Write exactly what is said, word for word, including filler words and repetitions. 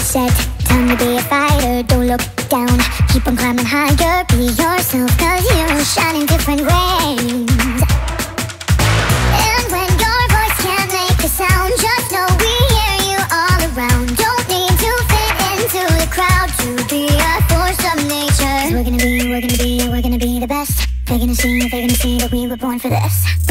set, time to be a fighter. Don't look down, keep on climbing higher. Be yourself, cause you shine in different ways. And when your voice can't make a sound, just know we hear you all around. Don't need to fit into the crowd to be a force of nature. 'Cause we're gonna be, we're gonna be, we're gonna be the best. They're gonna see, they're gonna see that we were born for this.